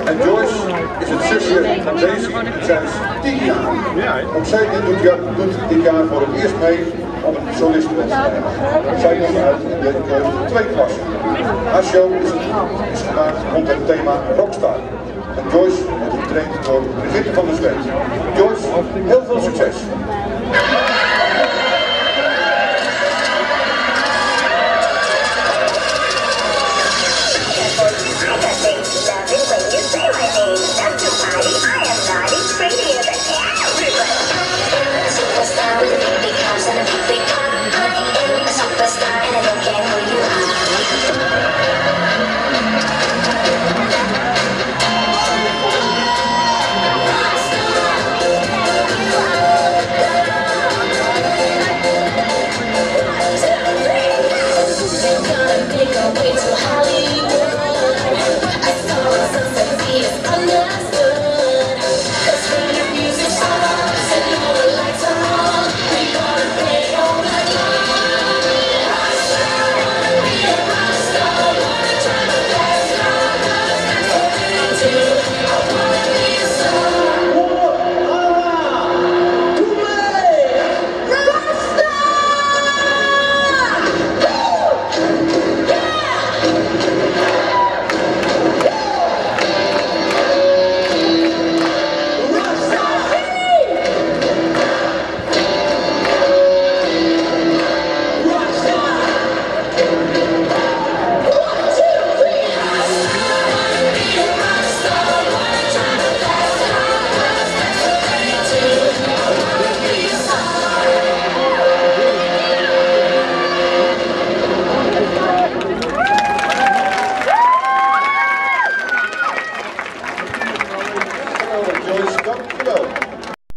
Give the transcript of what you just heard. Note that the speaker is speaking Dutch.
En Joyce is het zusje van Daisy en zij is 10 jaar. Ook zij doet dit jaar voor het eerst mee op een solistenwedstrijd. Zij komt uit in de kleuter 2 klasse. Haar show is gemaakt rond het thema Rockstar. En Joyce wordt getraind door Brigitte van der Zweet. Joyce, heel veel succes! Joyce, dank je wel.